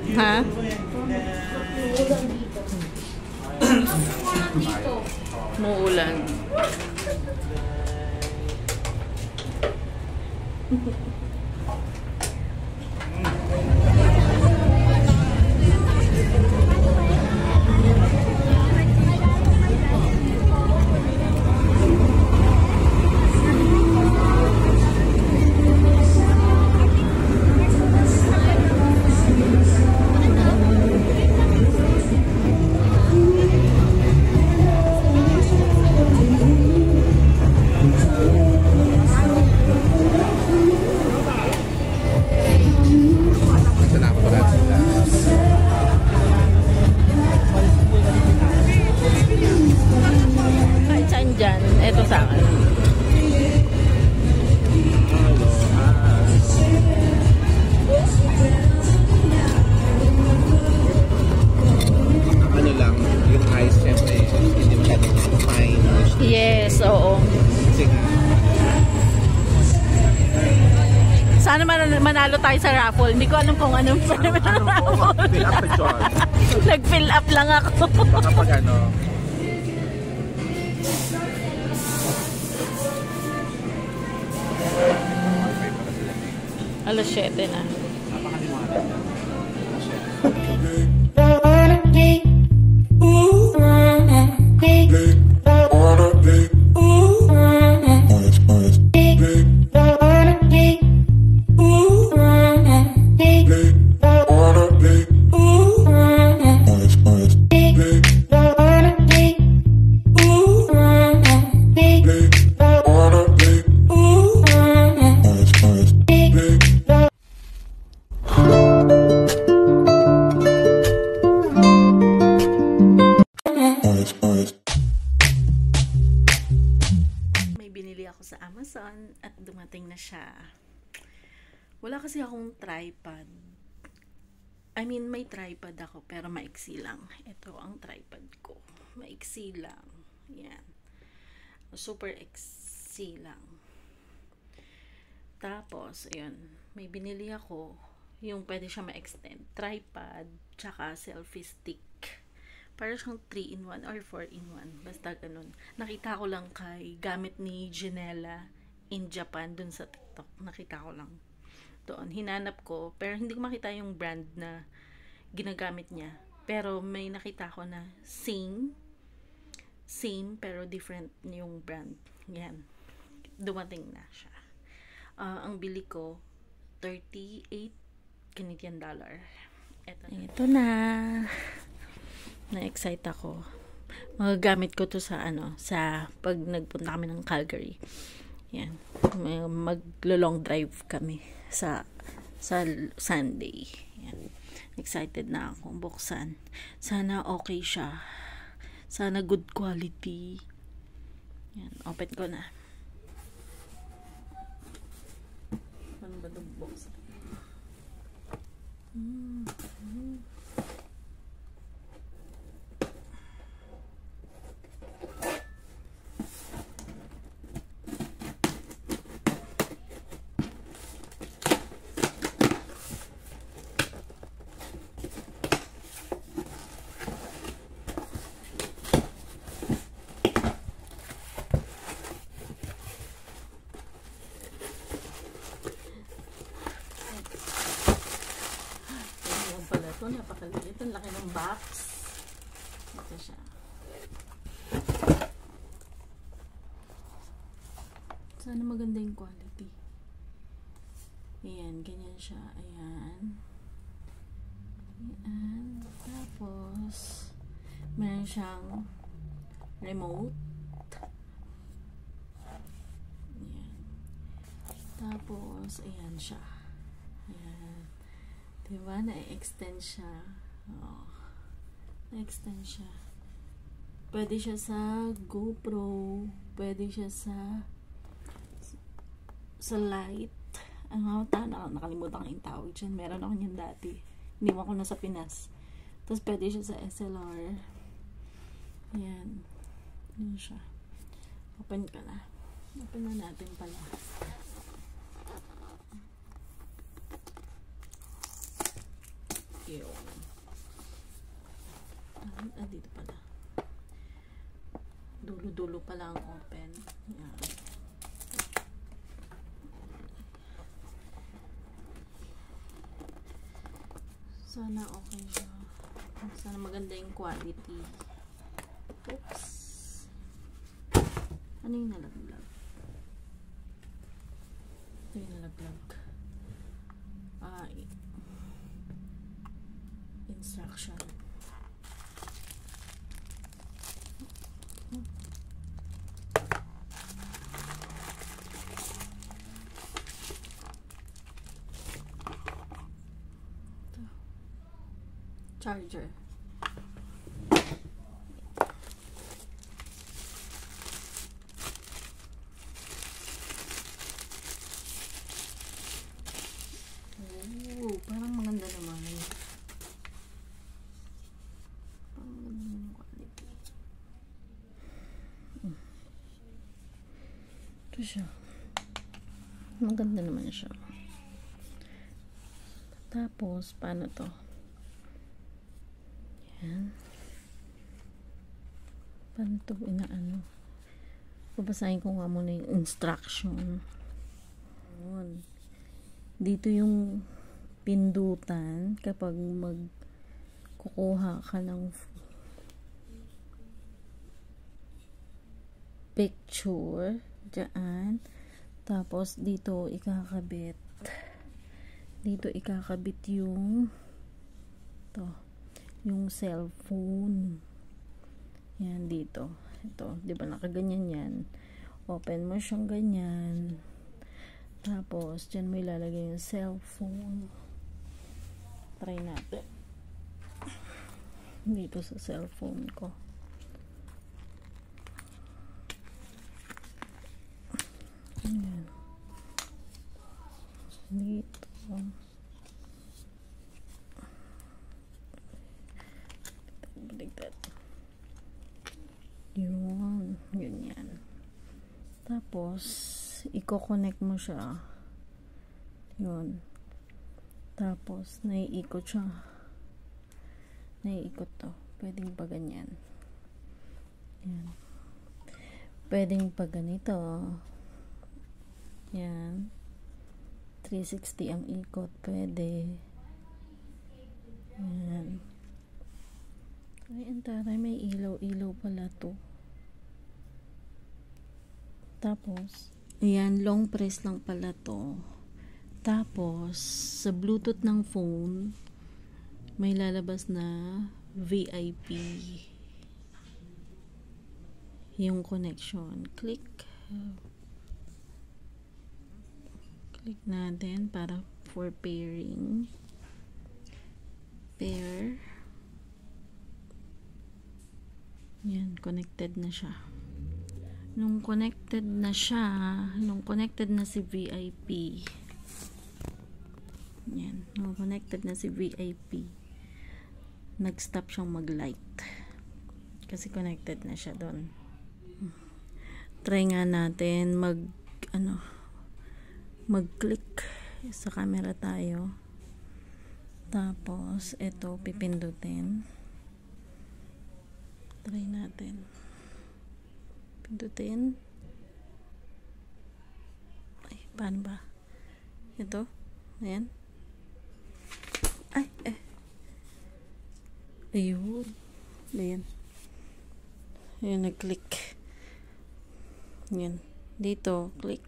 Ha? Muulan. Yes, oo. Sana manalo tayo sa raffle. Hindi ko alam kung anong raffle. Nag-fill up lang ako. Kapag ano. Alas 7 na. Sa Amazon at dumating na siya. Wala kasi akong tripod. I mean, may tripod ako pero maiksi lang. Ito ang tripod ko. Maiksi lang. Yan. Super iksi lang. Tapos, ayun. May binili ako yung pwede siya ma-extend. Tripod, tsaka selfie stick. Para siyang 3-in-1 or 4-in-1. Basta ganun. Nakita ko lang kay gamit ni Janela in Japan dun sa TikTok. Nakita ko lang doon. Hinanap ko. Pero hindi ko makita yung brand na ginagamit niya. Pero may nakita ko na same pero different yung brand. Yan. Dumating na siya. Ang bili ko, 38 Canadian dollar. Ito na. Na-excite ako. Magagamit ko to sa sa pag nagpunta kami ng Calgary. Yan. Maglo-long drive kami sa Sunday. Yan. Excited na akong buksan. Sana okay siya. Sana good quality. Yan. Open ko na. Ano ba itong box? Napakaliit. Ang laki ng box. Ito siya. Sana maganda yung quality. Ayan. Ganyan siya. Ayan. Ayan. Tapos meron siyang remote. Ayan. Tapos ayan siya. Ayan. Diba? Na-extend siya. Oh. Na-extend siya. Pwede siya sa GoPro. Pwede siya sa light. Nakalimutan ko yung tawag dyan. Meron ako niyan dati. Iniwan ko na sa Pinas. Tapos pwede siya sa SLR. Ayan. Ayan siya. Open ka na. Open na natin pala. yung dito pala. Dulo-dulo pala ang open. Yan. Sana okay siya. Sana maganda yung quality. Oops. Ano yung nalaglag? Ito yung nalaglag. Instruction. Charger. Oh, parang maganda naman. Parang maganda naman yung quality. Ito siya. Maganda naman siya. Tapos, paano to? Yan. Paano ito inaano? Babasahin ko nga muna yung instruction. Ayan. Dito yung pindutan kapag magkukuha ka ng picture. Diyan. Tapos dito ikakabit. Dito ikakabit yung yung cellphone. Yan dito. Ito, 'di ba nakaganyan 'yan. Open mo siyang ganyan. Tapos diyan mo ilalagay yung cellphone. Try natin. Dito sa cellphone ko. Ayan. Dito. Baligtad. Yun. Ganyan. Tapos, i-connect mo siya. Yun. Tapos, naiikot siya. Naiikot to. Pwedeng pa ganyan. Yan. Pwedeng pa ganito. Yan. 360 ang ikot. Pwede. Yan. Ay, antaray. May ilaw-ilaw pala to. Tapos, ayan. Long press lang pala to. Tapos, sa Bluetooth ng phone, may lalabas na VIP. Yung connection. Click natin para for pairing. Pair. Yan, connected na siya. Nung connected na si VIP. Yan, nung connected na si VIP, nag-stop siyang mag-light. Kasi connected na siya doon. Try nga natin mag-click sa camera tayo. Tapos, ito, pipindutin. Try natin. Pindutin. Ay, paano ba? Ito. Ayan. Ay, ayun. Ayan. Ayan, nag-click. Ayan. Dito, click.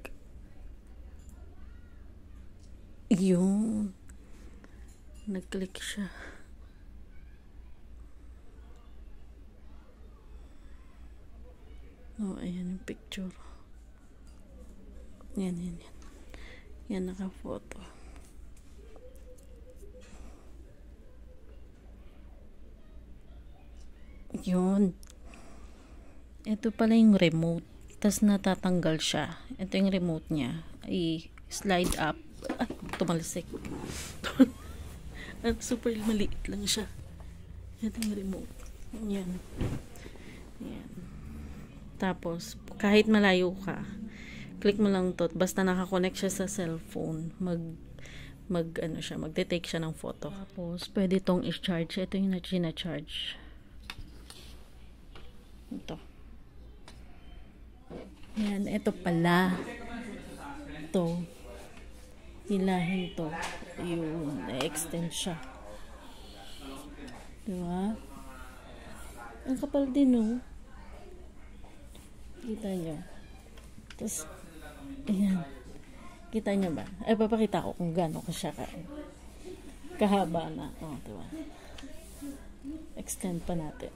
Yun. Nag-click siya. Oh, ayan yung picture. Yan. Yan, naka-photo. Yun. Ito pala yung remote. Tas natatanggal siya. Ito yung remote niya. I-slide up. Ay, tumalsik. At super maliit lang siya. Ito yung remote. Yan. Yan. Tapos, kahit malayo ka, click mo lang to. Basta nakakonect siya sa cellphone. ano siya, magte-take siya ng photo. Tapos, pwede itong i-charge. Ito yung na-charge. Ito. Yan, ito pala. Ito. Hilahin to. Yun, na-extend siya. Diba? Ang kapal din, no? Kita nyo. Tapos, ayan. Kita nyo ba? Ay, papakita ko kung gaano ko siya kahaba na. O, diba? Extend pa natin.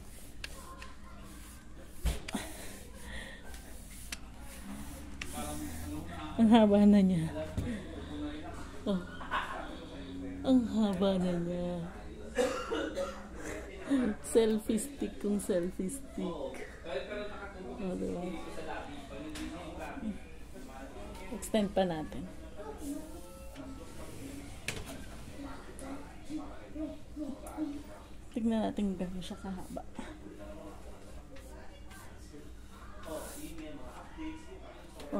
Ang haba na niya. Oh. Ang haba na niya. Selfie stick kung selfie stick. Oh, diba? Extend pa natin. Tignan natin gano'n siya kahaba. Oh.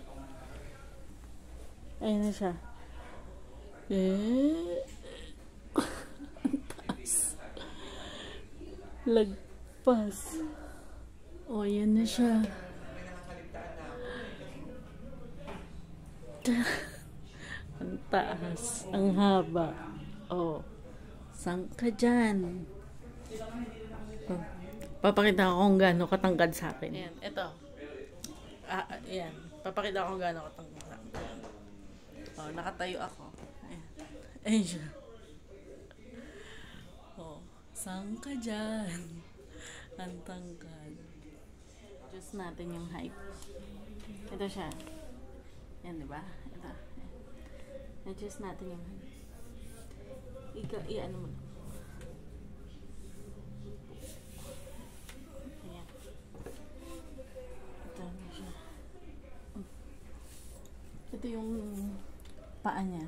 Ayan na siya. Ang taas. Lagpas. Oh, ayan na siya. Ang taas. Ang haba. Oh. Saan ka dyan? Oh. Papakita ko kung gaano katangkad sa akin. Ayan. Ito. Ayan. Papakita ko kung gaano katangkad sa akin. Oh, nakatayo ako. Ayan. Ayan siya. Oh. Saan ka dyan? Ang tangkad. Adjust natin yung height. Ito siya. Yan, diba? Ito. Adjust natin yung height. I-ano mo na. Ayan. Ito na siya. Ito yung paa niya.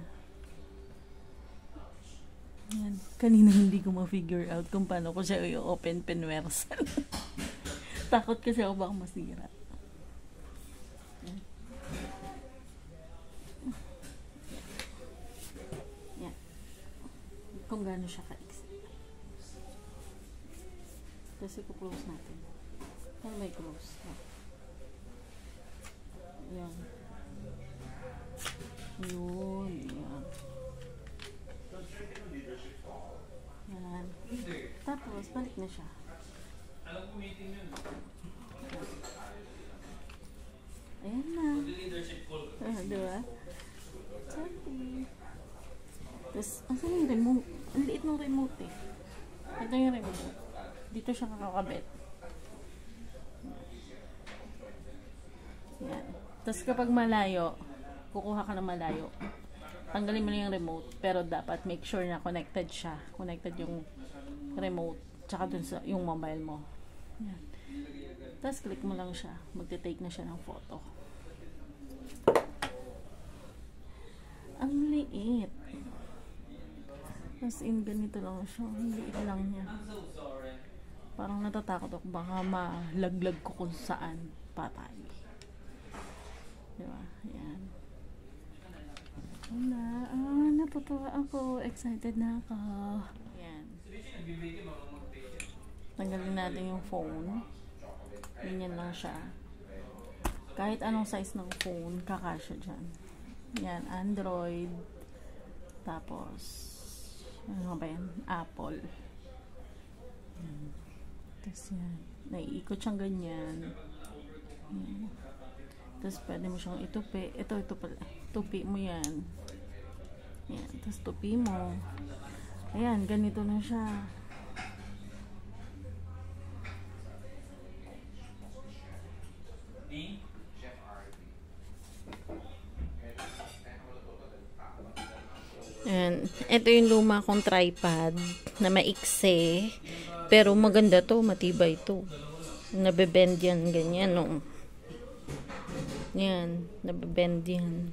Ayan. Kanina hindi ko ma-figure out kung paano ko siya i-open pinwersal. Takot kasi ako baka masira. Yan. Kung gaano siya ka-exit. Tapos i-close natin. Paano may close? Yan. Yun. Yan. Yan. Tapos, balik na siya. Alam ko meeting yun. Ayan na. Diba? Selfie. Tapos, asan yung remote? Ang liit ng remote eh. Ito yung remote. Dito siya kakakabit. Yan. Tapos kapag malayo, kukuha ka ng malayo. Tanggalin mo lang yung remote, pero dapat make sure na connected siya. Connected yung remote, tsaka dun sa yung mobile mo. Yan. Tapos click mo lang siya. Magte-take na siya ng photo. Ang liit. As in, ganito lang siya. Ang liit lang niya. Parang natatakot ako. Baka malaglag ko kung saan patay. Diba? Yan. Wala. Natutuwa ako. Excited na ako. Yan. Tanggalin natin yung phone. Ganyan lang siya. Kahit anong size ng phone, kakasya dyan. Yan. Android. Tapos, ano ba yan? Apple. Yan. Tapos yan. Naiikot siyang ganyan. Yan. Tapos pwede mo siyang itupi. Ito pala. Tupi mo yan. Yan. Tapos tupi mo. Ayan, ganito na siya. Ayan. Ito yung luma kong tripod na maikse. Pero maganda to. Matibay to. Nabebend yan. Ganyan, no? Yan, nababend yan.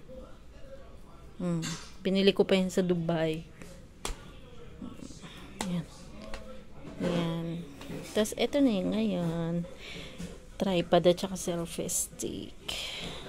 Binili ko pa yan sa Dubai. Yan. Yan. Tapos, eto na yun ngayon. Tripod at saka selfie stick.